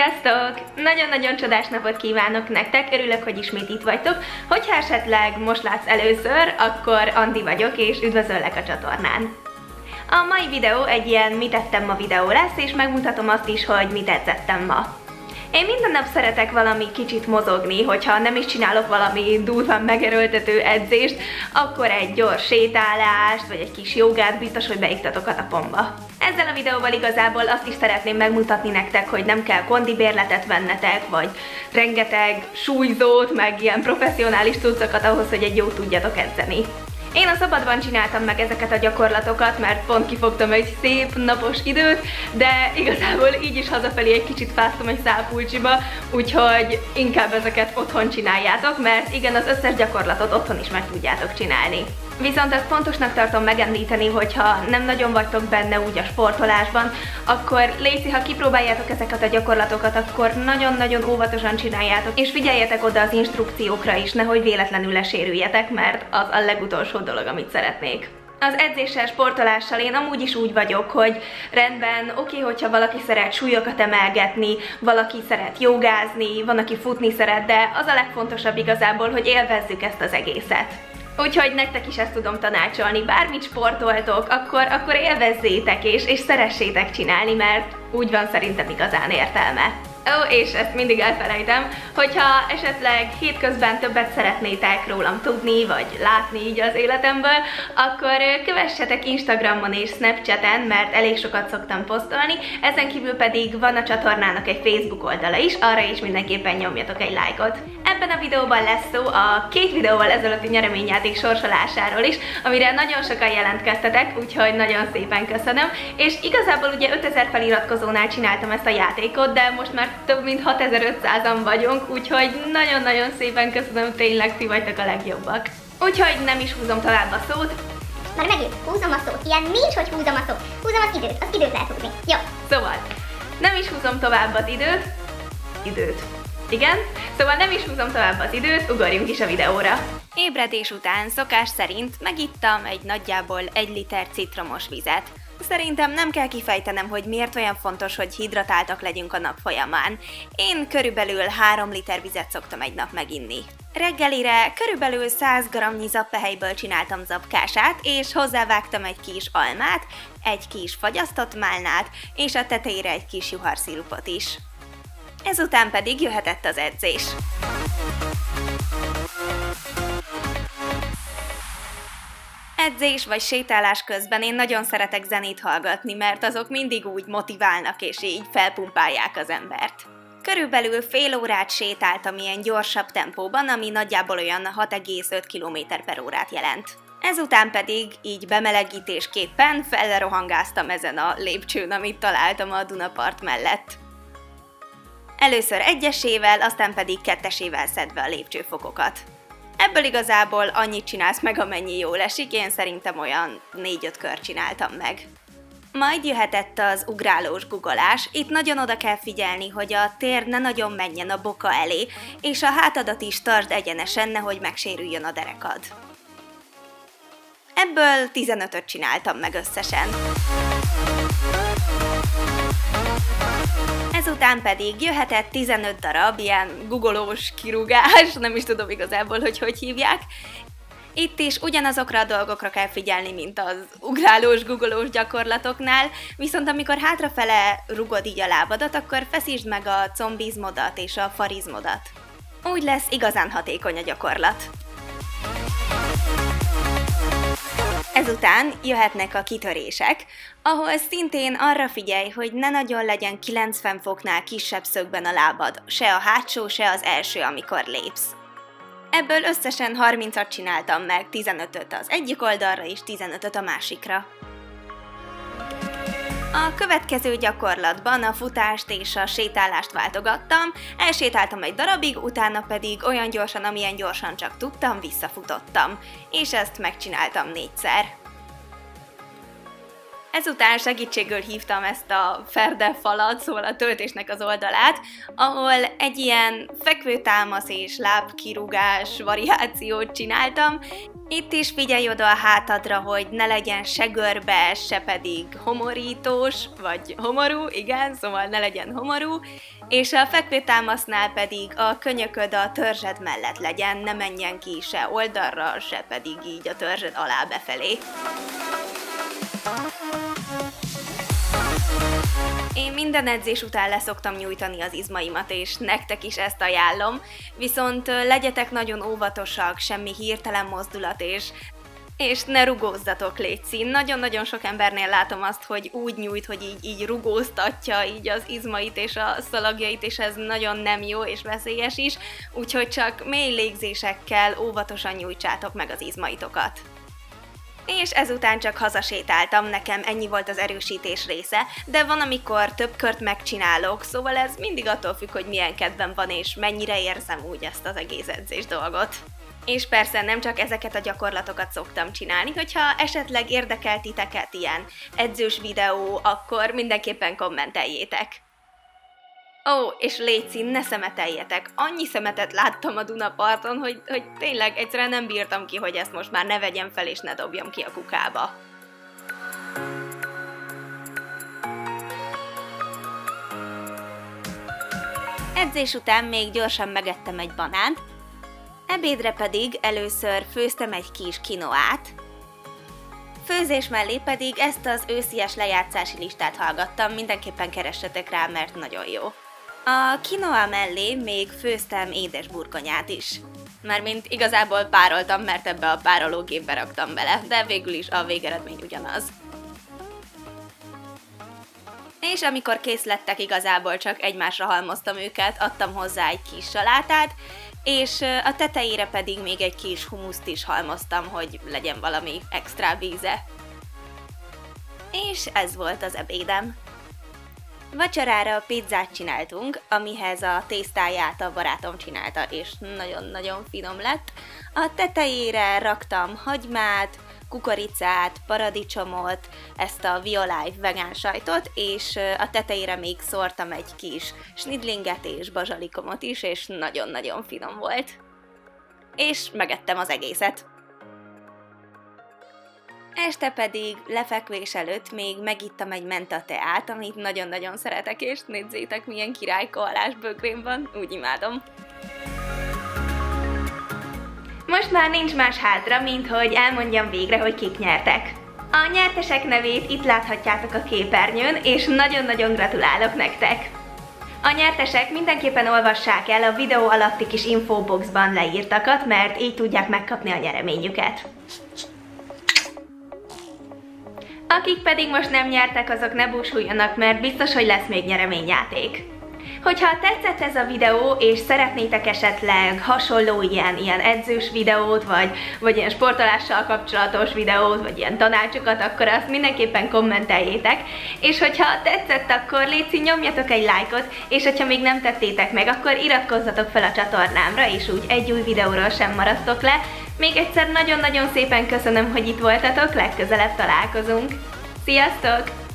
Sziasztok! Nagyon-nagyon csodás napot kívánok nektek, örülök, hogy ismét itt vagytok. Hogyha esetleg most látsz először, akkor Andi vagyok, és üdvözöllek a csatornán. A mai videó egy ilyen mit ettem ma videó lesz, és megmutatom azt is, hogy mit edzettem ma. Én minden nap szeretek valami kicsit mozogni, hogyha nem is csinálok valami durván megerőltető edzést, akkor egy gyors sétálást, vagy egy kis jogát biztos, hogy beiktatok a napomba. Ezzel a videóval igazából azt is szeretném megmutatni nektek, hogy nem kell kondibérletet vennetek, vagy rengeteg súlyzót, meg ilyen professzionális cuccokat ahhoz, hogy egy jót tudjatok edzeni. Én a szabadban csináltam meg ezeket a gyakorlatokat, mert pont kifogtam egy szép napos időt, de igazából így is hazafelé egy kicsit fáztam egy szálpulcsiba, úgyhogy inkább ezeket otthon csináljátok, mert igen, az összes gyakorlatot otthon is meg tudjátok csinálni. Viszont ezt fontosnak tartom megemlíteni, hogyha nem nagyon vagytok benne úgy a sportolásban, akkor léci, ha kipróbáljátok ezeket a gyakorlatokat, akkor nagyon-nagyon óvatosan csináljátok, és figyeljetek oda az instrukciókra is, nehogy véletlenül lesérüljetek, mert az a legutolsó dolog, amit szeretnék. Az edzéssel, sportolással én amúgy is úgy vagyok, hogy rendben, oké, hogyha valaki szeret súlyokat emelgetni, valaki szeret jogázni, van, aki futni szeret, de az a legfontosabb igazából, hogy élvezzük ezt az egészet. Úgyhogy nektek is ezt tudom tanácsolni, bármit sportoltok, akkor élvezzétek és szeressétek csinálni, mert úgy van szerintem igazán értelme. Ó, és ezt mindig elfelejtem, hogyha esetleg hétközben többet szeretnétek rólam tudni, vagy látni így az életemből, akkor kövessetek Instagramon és Snapchaten, mert elég sokat szoktam posztolni, ezen kívül pedig van a csatornának egy Facebook oldala is, arra is mindenképpen nyomjatok egy lájkot. Ebben a videóban lesz szó a 2 videóval ezelőtti nyereményjáték sorsolásáról is, amire nagyon sokan jelentkeztetek, úgyhogy nagyon szépen köszönöm, és igazából ugye 5000 feliratkozónál csináltam ezt a játékot, de most már több mint 6500-an vagyunk, úgyhogy nagyon-nagyon szépen köszönöm, tényleg ti vagytok a legjobbak. Úgyhogy nem is húzom tovább a szót. Már megint húzom a szót, ilyen nincs, hogy húzom a szót. Húzom az időt lehet húzni. Jó. Szóval, nem is húzom tovább az időt. Igen? Szóval nem is húzom tovább az időt, ugorjunk is a videóra. Ébredés után szokás szerint megittam egy nagyjából 1 liter citromos vizet. Szerintem nem kell kifejtenem, hogy miért olyan fontos, hogy hidratáltak legyünk a nap folyamán. Én körülbelül 3 liter vizet szoktam egy nap meginni. Reggelire körülbelül 100 g-nyi zappehelyből csináltam zapkását, és hozzávágtam egy kis almát, egy kis fagyasztott málnát, és a tetejére egy kis juharszirupot is. Ezután pedig jöhetett az edzés. Edzés vagy sétálás közben én nagyon szeretek zenét hallgatni, mert azok mindig úgy motiválnak és így felpumpálják az embert. Körülbelül fél órát sétáltam ilyen gyorsabb tempóban, ami nagyjából olyan 6,5 km/h jelent. Ezután pedig így bemelegítésképpen fellerohangáztam ezen a lépcsőn, amit találtam a Dunapart mellett. Először egyesével, aztán pedig kettesével szedve a lépcsőfokokat. Ebből igazából annyit csinálsz meg, amennyi jól esik, én szerintem olyan 4-5 kör csináltam meg. Majd jöhetett az ugrálós guggolás, itt nagyon oda kell figyelni, hogy a tér ne nagyon menjen a boka elé, és a hátadat is tartsd egyenesen, nehogy megsérüljön a derekad. Ebből 15-öt csináltam meg összesen. Ezután pedig jöhetett 15 darab ilyen guggolós kirúgás, nem is tudom igazából, hogy hívják. Itt is ugyanazokra a dolgokra kell figyelni, mint az ugrálós, guggolós gyakorlatoknál, viszont amikor hátrafele rugod így a lábadat, akkor feszítsd meg a combizmodat és a farizmodat. Úgy lesz igazán hatékony a gyakorlat. Ezután jöhetnek a kitörések, ahol szintén arra figyelj, hogy ne nagyon legyen 90 foknál kisebb szögben a lábad, se a hátsó, se az első, amikor lépsz. Ebből összesen 30-at csináltam meg, 15-öt az egyik oldalra és 15-öt a másikra. A következő gyakorlatban a futást és a sétálást váltogattam, elsétáltam egy darabig, utána pedig olyan gyorsan, amilyen gyorsan csak tudtam, visszafutottam, és ezt megcsináltam 4-szer. Ezután segítségül hívtam ezt a ferdefalat, szóval a töltésnek az oldalát, ahol egy ilyen fekvőtámasz és lábkirúgás variációt csináltam. Itt is figyelj oda a hátadra, hogy ne legyen se görbe, se pedig homorítós, vagy homorú, igen, szóval ne legyen homorú, És a fekvőtámasznál pedig a könyököd a törzsed mellett legyen, ne menjen ki se oldalra, se pedig így a törzsed alá befelé. Én minden edzés után leszoktam nyújtani az izmaimat, és nektek is ezt ajánlom, viszont legyetek nagyon óvatosak, semmi hirtelen mozdulat, és ne rugózzatok, létszi. Nagyon-nagyon sok embernél látom azt, hogy úgy nyújt, hogy így rugóztatja így az izmait és a szalagjait, és ez nagyon nem jó és veszélyes is, úgyhogy csak mély légzésekkel óvatosan nyújtsátok meg az izmaitokat. És ezután csak hazasétáltam, nekem ennyi volt az erősítés része, de van, amikor több kört megcsinálok, szóval ez mindig attól függ, hogy milyen kedvem van és mennyire érzem úgy ezt az egész edzés dolgot. És persze nem csak ezeket a gyakorlatokat szoktam csinálni, hogyha esetleg érdekel titeket ilyen edzős videó, akkor mindenképpen kommenteljétek. Ó, és létszi, ne szemeteljetek! Annyi szemetet láttam a Dunaparton, hogy tényleg egyszerűen nem bírtam ki, hogy ezt most már ne vegyem fel és ne dobjam ki a kukába. Edzés után még gyorsan megettem egy banánt, ebédre pedig először főztem egy kis kinoát, főzés mellé pedig ezt az őszies lejátszási listát hallgattam, mindenképpen keressetek rá, mert nagyon jó. A kinoa mellé még főztem édesburgonyát is. Mármint igazából pároltam, mert ebbe a párológépbe raktam bele, de végül is a végeredmény ugyanaz. És amikor kész lettek, igazából csak egymásra halmoztam őket, adtam hozzá egy kis salátát, és a tetejére pedig még egy kis humuszt is halmoztam, hogy legyen valami extra víze. És ez volt az ebédem. Vacsorára pizzát csináltunk, amihez a tésztáját a barátom csinálta, és nagyon-nagyon finom lett. A tetejére raktam hagymát, kukoricát, paradicsomot, ezt a Violife vegán sajtot, és a tetejére még szórtam egy kis snidlinget és bazsalikomot is, és nagyon-nagyon finom volt. És megettem az egészet. Este pedig lefekvés előtt még megittam egy menta teát, amit nagyon-nagyon szeretek, és nézzétek, milyen király koalás bögrém van, úgy imádom. Most már nincs más hátra, mint hogy elmondjam végre, hogy kik nyertek. A nyertesek nevét itt láthatjátok a képernyőn, és nagyon-nagyon gratulálok nektek! A nyertesek mindenképpen olvassák el a videó alatti kis infoboxban leírtakat, mert így tudják megkapni a nyereményüket. Akik pedig most nem nyertek, azok ne búsuljanak, mert biztos, hogy lesz még nyereményjáték. Hogyha tetszett ez a videó, és szeretnétek esetleg hasonló ilyen edzős videót, vagy ilyen sportolással kapcsolatos videót, vagy ilyen tanácsokat, akkor azt mindenképpen kommenteljétek. És hogyha tetszett, akkor létszik, nyomjatok egy lájkot, és hogyha még nem tettétek meg, akkor iratkozzatok fel a csatornámra, és úgy egy új videóról sem maradtok le. Még egyszer nagyon-nagyon szépen köszönöm, hogy itt voltatok, legközelebb találkozunk. Sziasztok!